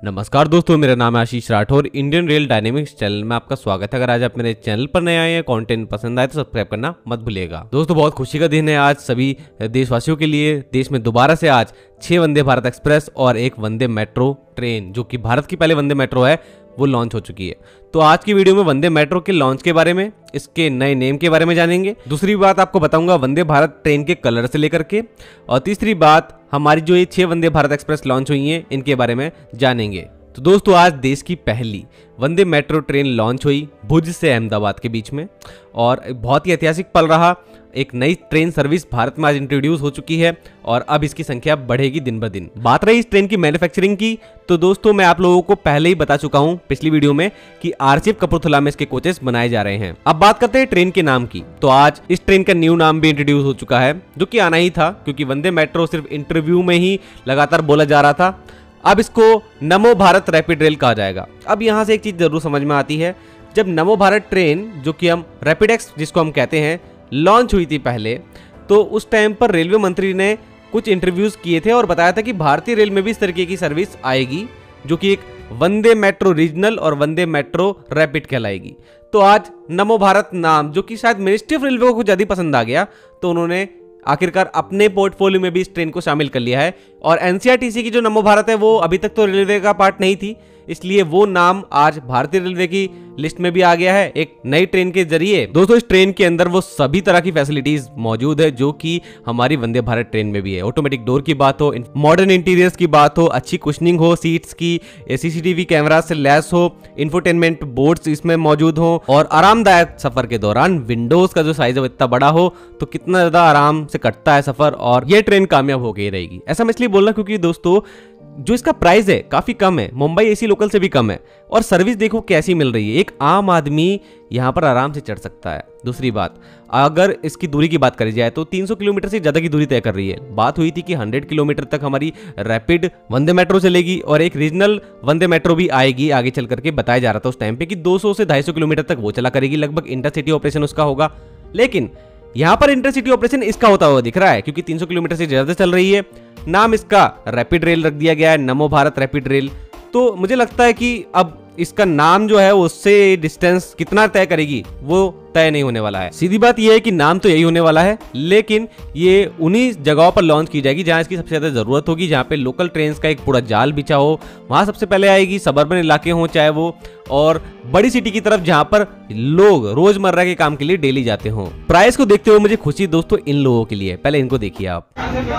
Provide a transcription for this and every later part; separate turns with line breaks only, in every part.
नमस्कार दोस्तों, मेरा नाम है Ashish Rathore. Indian rail dynamics channel में आपका स्वागत है। अगर आज आप मेरे चैनल पर नए आए हैं, कंटेंट पसंद आए तो सब्सक्राइब करना मत भूलिएगा। दोस्तों, बहुत खुशी का दिन है आज सभी देशवासियों के लिए। देश में दोबारा से आज 6 वंदे भारत एक्सप्रेस और एक वंदे मेट्रो ट्रेन, जो कि भारत की पहले वंदे मेट्रो है, वो लॉन्च हो चुकी है। तो आज की वीडियो में वंदे मेट्रो के लॉन्च के बारे में, इसके नए नेम के बारे में जानेंगे। दूसरी बात आपको बताऊंगा वंदे भारत ट्रेन के कलर से लेकर के, और तीसरी बात हमारी जो ये 6 वंदे भारत एक्सप्रेस लॉन्च हुई हैं, इनके बारे में जानेंगे। तो दोस्तों, आज देश की पहली वंदे मेट्रो ट्रेन लॉन्च हुई भुज से अहमदाबाद के बीच में, और बहुत ही ऐतिहासिक पल रहा। एक नई ट्रेन सर्विस भारत में आज इंट्रोड्यूस हो चुकी है और अब इसकी संख्या बढ़ेगी दिन ब दिन। बात रही इस ट्रेन की मैन्युफैक्चरिंग की, तो दोस्तों मैं आप लोगों को पहले ही बता चुका हूं पिछली वीडियो में कि आरसीएफ कपूरथला में इसके कोचेस बनाए जा रहे हैं। अब बात करते हैं ट्रेन के नाम की। तो आज इस ट्रेन का न्यू नाम भी इंट्रोड्यूस हो चुका है, जो कि आना ही था, क्योंकि वंदे मेट्रो सिर्फ इंटरव्यू में ही लगातार बोला जा रहा था। अब इसको नमो भारत रैपिड रेल कहा जाएगा। अब यहाँ से एक चीज जरूर समझ में आती है, जब नमो भारत ट्रेन, जो कि हम रैपिड एक्स जिसको हम कहते हैं, लॉन्च हुई थी पहले, तो उस टाइम पर रेलवे मंत्री ने कुछ इंटरव्यूज किए थे और बताया था कि भारतीय रेल में भी इस तरीके की सर्विस आएगी, जो कि एक वंदे मेट्रो रीजनल और वंदे मेट्रो रैपिड कहलाएगी। तो आज नमो भारत नाम, जो कि शायद मिनिस्ट्री ऑफ रेलवे को कुछ ज्यादा पसंद आ गया, तो उन्होंने आखिरकार अपने पोर्टफोलियो में भी इस ट्रेन को शामिल कर लिया है। और एनसीआरटीसी की जो नमो भारत है, वो अभी तक तो रेलवे का पार्ट नहीं थी, इसलिए वो नाम आज भारतीय रेलवे की लिस्ट में भी आ गया है एक नई ट्रेन के जरिए। दोस्तों, इस ट्रेन के अंदर वो सभी तरह की फैसिलिटीज मौजूद है जो कि हमारी वंदे भारत ट्रेन में भी है। ऑटोमेटिक डोर की बात हो, मॉडर्न इंटीरियर्स की बात हो, अच्छी कुशनिंग हो सीट्स की, सीसीटीवी कैमरा से लैस हो, इंफोटेनमेंट बोर्ड्स इसमें मौजूद हो, और आरामदायक सफर के दौरान विंडोज का जो साइज है वो इतना बड़ा हो तो कितना ज्यादा आराम से कटता है सफर, और ये ट्रेन कामयाब हो गई रहेगी। ऐसा मैं इसलिए बोल रहा हूं क्योंकि दोस्तों, जो इसका प्राइस है काफी कम है, मुंबई एसी लोकल से भी कम है, और सर्विस देखो कैसी मिल रही है। एक आम आदमी यहाँ पर आराम से चढ़ सकता है। दूसरी बात, अगर इसकी दूरी की बात करी जाए तो 300 किलोमीटर से ज्यादा की दूरी तय कर रही है। बात हुई थी कि 100 किलोमीटर तक हमारी रैपिड वंदे मेट्रो चलेगी और एक रीजनल वंदे मेट्रो भी आएगी आगे चल करके। बताया जा रहा था उस टाइम पे कि 200 से 250 किलोमीटर तक वो चला करेगी, लगभग इंटरसिटी ऑपरेशन उसका होगा। लेकिन यहाँ पर इंटरसिटी ऑपरेशन इसका होता हुआ दिख रहा है, क्योंकि 300 किलोमीटर से ज्यादा चल रही है। नाम इसका रैपिड रेल रख दिया गया है, नमो भारत रैपिड रेल। तो मुझे लगता है कि अब इसका नाम जो है उससे डिस्टेंस कितना तय करेगी वो तय नहीं होने वाला है। सीधी बात यह है कि नाम तो यही होने वाला है, लेकिन ये उन्हीं जगहों पर लॉन्च की जाएगी जहां इसकी सबसे ज्यादा जरूरत होगी, जहां पे लोकल ट्रेन्स का एक पूरा जाल बिछा हो, वहां सबसे पहले आएगी। सबर्बन इलाके हो चाहे वो, और बड़ी सिटी की तरफ जहां पर लोग रोजमर्रा के काम के लिए डेली जाते हो। प्राइस को देखते हुए मुझे खुशी दोस्तों इन लोगों के लिए, पहले इनको देखिए आप।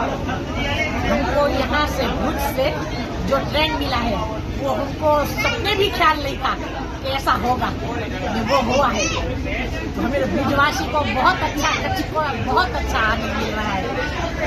हमको यहाँ से भुज से जो ट्रेन मिला है वो हमको सपने भी ख्याल नहीं था कि ऐसा होगा, वो हुआ है। तो हमें भुजवासी को बहुत अच्छा, कच्ची को बहुत अच्छा आनंद मिल रहा है।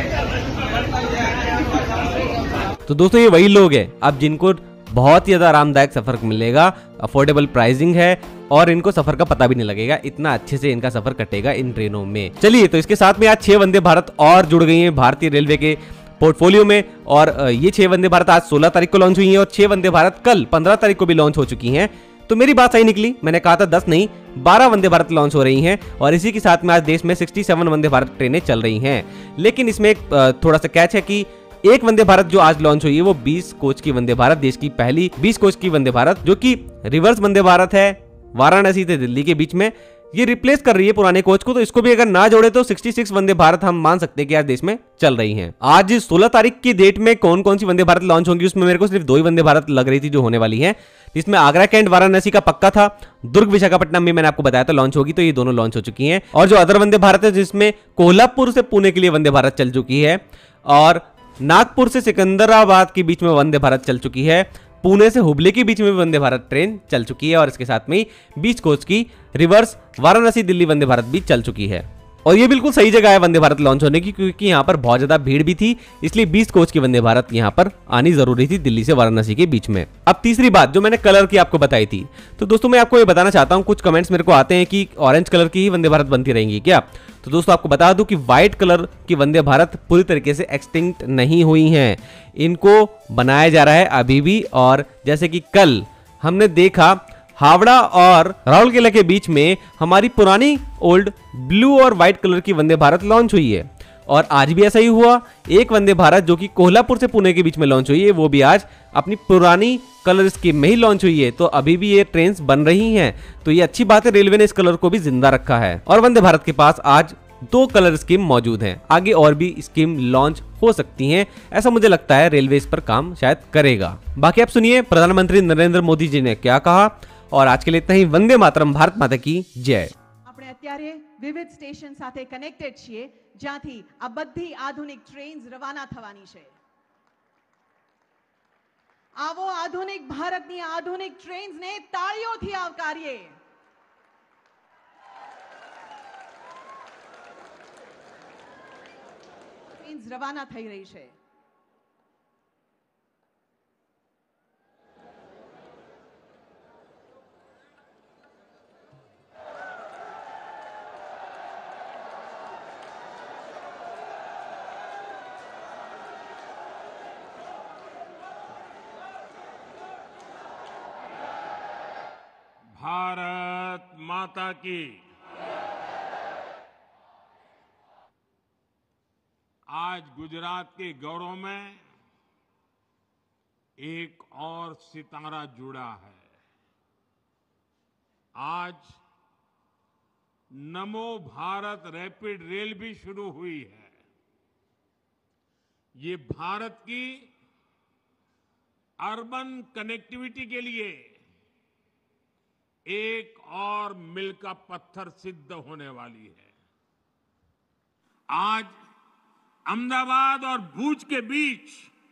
तो दोस्तों, ये वही लोग हैं अब जिनको बहुत ही ज्यादा आरामदायक सफर मिलेगा, अफोर्डेबल प्राइसिंग है, और इनको सफर का पता भी नहीं लगेगा, इतना अच्छे से इनका सफर कटेगा इन ट्रेनों में। चलिए, तो इसके साथ में आज 6 वंदे भारत और जुड़ गई हैं भारतीय रेलवे के पोर्टफोलियो में, और ये 6 वंदे भारत आज 16 तारीख को लॉन्च हुई हैं, और 6 वंदे भारत कल 15 तारीख को भी लॉन्च हो चुकी हैं। तो मेरी बात सही निकली, मैंने कहा था 10 नहीं 12 वंदे भारत लॉन्च हो रही हैं, और इसी के साथ में आज देश में 67 वंदे भारत ट्रेनें चल रही हैं। लेकिन इसमें एक थोड़ा सा कैच है कि एक वंदे भारत जो आज लॉन्च हुई है वो 20 कोच की वंदे भारत, देश की पहली 20 कोच की वंदे भारत, जो कि रिवर्स वंदे भारत है, वाराणसी से दिल्ली के बीच में, ये रिप्लेस कर रही है पुराने कोच को। तो इसको भी अगर ना जोड़े तो 66 वंदे भारत हम मान सकते हैं कि आज देश में चल रही हैं। आज 16 तारीख की डेट में कौन कौन सी वंदे भारत लॉन्च होंगी, उसमें मेरे को सिर्फ 2 ही वंदे भारत लग रही थी जो होने वाली हैं, जिसमें आगरा कैंट वाराणसी का पक्का था। दुर्ग विशाखापट्टनम में मैंने आपको बताया था लॉन्च होगी, तो ये दोनों लॉन्च हो चुकी हैं। और जो अदर वंदे भारत है, जिसमें कोल्हापुर से पुणे के लिए वंदे भारत चल चुकी है, और नागपुर से सिकंदराबाद के बीच में वंदे भारत चल चुकी है, पुणे से हुबली के बीच में भी वंदे भारत ट्रेन चल चुकी है, और इसके साथ में 20 कोच की रिवर्स वाराणसी दिल्ली वंदे भारत भी चल चुकी है। और ये बिल्कुल सही जगह है वंदे भारत लॉन्च होने की, क्योंकि यहाँ पर बहुत ज्यादा भीड़ भी थी, इसलिए 20 कोच की वंदे भारत यहाँ पर आनी जरूरी थी दिल्ली से वाराणसी के बीच में। अब तीसरी बात जो मैंने कलर की आपको बताई थी, तो दोस्तों मैं आपको ये बताना चाहता हूँ, कुछ कमेंट्स मेरे को आते हैं कि ऑरेंज कलर की ही वंदे भारत बनती रहेंगी क्या। तो दोस्तों आपको बता दूं कि व्हाइट कलर की वंदे भारत पूरी तरीके से एक्सटिंक्ट नहीं हुई हैं, इनको बनाया जा रहा है अभी भी। और जैसे कि कल हमने देखा हावड़ा और राउरकेला के बीच में हमारी पुरानी ओल्ड ब्लू और व्हाइट कलर की वंदे भारत लॉन्च हुई है, और आज भी ऐसा ही हुआ। एक वंदे भारत जो कि कोल्हापुर से पुणे के बीच में लॉन्च हुई है, वो भी आज अपनी पुरानी कलर स्कीम में ही लॉन्च हुई है। तो अभी भी ये ट्रेन्स बन रही हैं, तो ये अच्छी बात है, रेलवे ने इस कलर को भी जिंदा रखा है। और वंदे भारत के पास आज 2 कलर स्कीम मौजूद हैं। आगे और भी स्कीम लॉन्च हो सकती हैं, ऐसा मुझे लगता है। रेलवे इस पर काम शायद करेगा। बाकी आप सुनिए प्रधानमंत्री नरेंद्र मोदी जी ने क्या कहा। और आज के लिए इतना ही। वंदे मातरम, भारत माता की जय।
આપણે અત્યારે વિવિધ સ્ટેશન સાથે કનેક્ટેડ છીએ, જ્યાંથી આ બધી આધુનિક ટ્રેન્સ રવાના થવાની છે। આવો આધુનિક ભારતની આધુનિક ટ્રેન્સને તાળીઓથી આવકારીએ। ટ્રેન્સ રવાના થઈ રહી છે।
भारत माता की। आज गुजरात के गौरव में एक और सितारा जुड़ा है। आज नमो भारत रैपिड रेल भी शुरू हुई है। ये भारत की अर्बन कनेक्टिविटी के लिए एक और मील का पत्थर सिद्ध होने वाली है। आज अहमदाबाद और भुज के बीच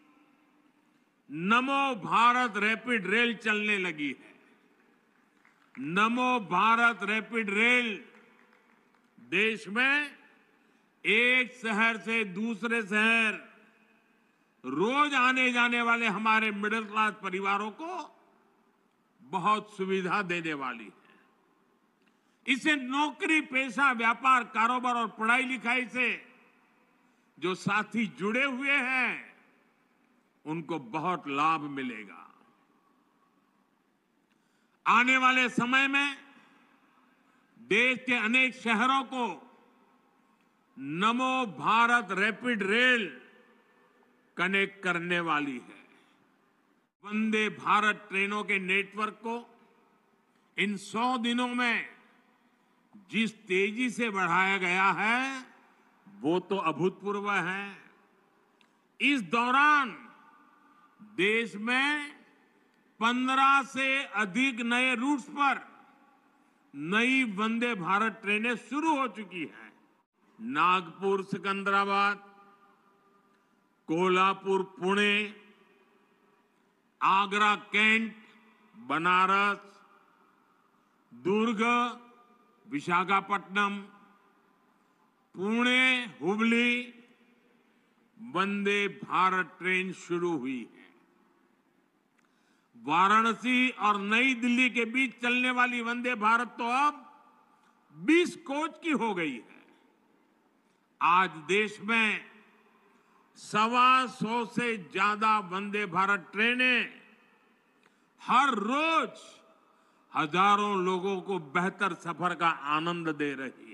नमो भारत रैपिड रेल चलने लगी है। नमो भारत रैपिड रेल देश में एक शहर से दूसरे शहर रोज आने जाने वाले हमारे मिडिल क्लास परिवारों को बहुत सुविधा देने वाली है। इससे नौकरी, पेशा, व्यापार, कारोबार और पढ़ाई लिखाई से जो साथी जुड़े हुए हैं उनको बहुत लाभ मिलेगा। आने वाले समय में देश के अनेक शहरों को नमो भारत रैपिड रेल कनेक्ट करने वाली है। वंदे भारत ट्रेनों के नेटवर्क को इन 100 दिनों में जिस तेजी से बढ़ाया गया है वो तो अभूतपूर्व है। इस दौरान देश में 15 से अधिक नए रूट्स पर नई वंदे भारत ट्रेनें शुरू हो चुकी हैं। नागपुर सिकंदराबाद, कोल्हापुर पुणे, आगरा कैंट, बनारस, दुर्ग, विशाखापट्टनम, पुणे, हुबली वंदे भारत ट्रेन शुरू हुई है। वाराणसी और नई दिल्ली के बीच चलने वाली वंदे भारत तो अब 20 कोच की हो गई है। आज देश में 125 से ज्यादा वंदे भारत ट्रेनें हर रोज हजारों लोगों को बेहतर सफर का आनंद दे रही।